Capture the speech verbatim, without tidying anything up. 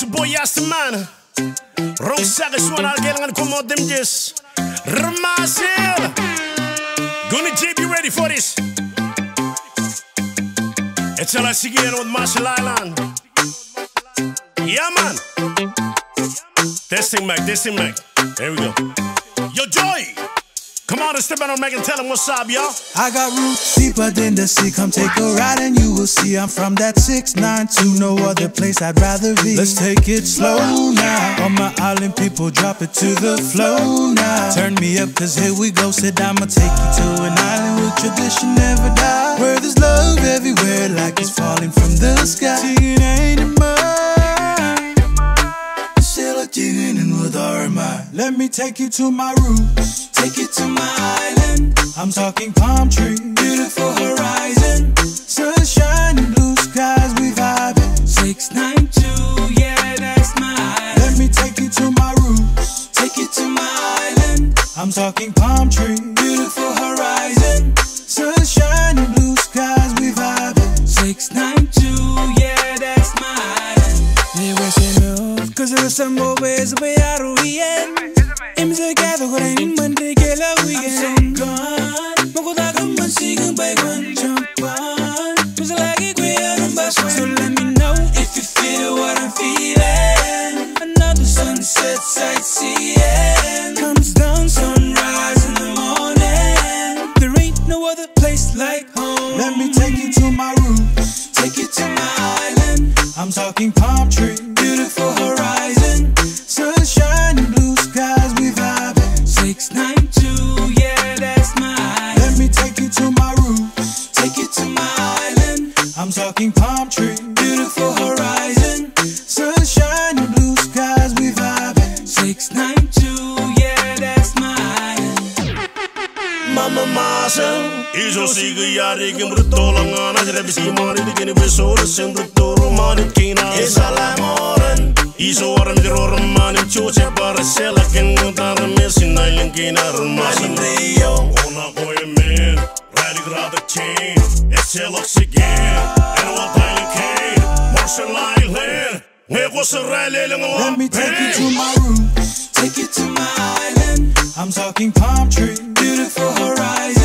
it's your boy Yastaman. Rosak is one I'll get on come out them just Ramasil. Gonna J be ready for this. It's all I see again with Marshall Island. Yeah, man. Testing mic, testing mic. There we go. Yo, Joy. Come on and step out on Mac and tell him what's up, y'all. I got roots deeper than the sea. Come take a ride and you will see I'm from that six nine two. No other place I'd rather be. Let's take it slow now. On my island, people drop it to the flow now. Turn me up, cause here we go. Sit down, I'ma take you to an island where tradition never dies. Where there's love everywhere like it's falling from the sky. Singing ain't it mine? Still a digging in with our mind. Let me take you to my roots. Take you to my island. I'm talking palm tree, beautiful horizon, sunshine and blue skies, we vibing. Six nine two, yeah, that's my island. Let me take you to my roots. Take you to my island. I'm talking palm tree, beautiful horizon, sunshine and blue skies, we vibing. Six nine two, yeah, that's my island. Yeah, we're saying love, cause there's some more ways we are ruined. I'm so gone. Magudagam sigang baygon jump on. Cause I like it way so let me know if you feel what I'm feeling. Another sunset sightseeing comes down, sunrise in the morning. There ain't no other place like home. Let me take you to my roots. Take you to my island. I'm talking palm tree, beautiful horizon, sunshine and blue skies, we vibing. Six nine two, yeah, that's my island. Let me take you to my roots. Take you to my island. I'm talking palm tree, beautiful horizon, sunshine and blue skies, we vibing. Six nine two, yeah, that's my island. Mama Masa, iso siga yari que brutola ngana jere bisi mari de kene besora sendo toro mani kina esala moran. Iso waram de roman choche para sela ken tar mesin island kina roman rio ona boy man riding around the chain it's oxygen and what island came Marshall Island where was a rally. Let me take you to my roots. Take you to my island. I'm talking palm tree, beautiful horizon,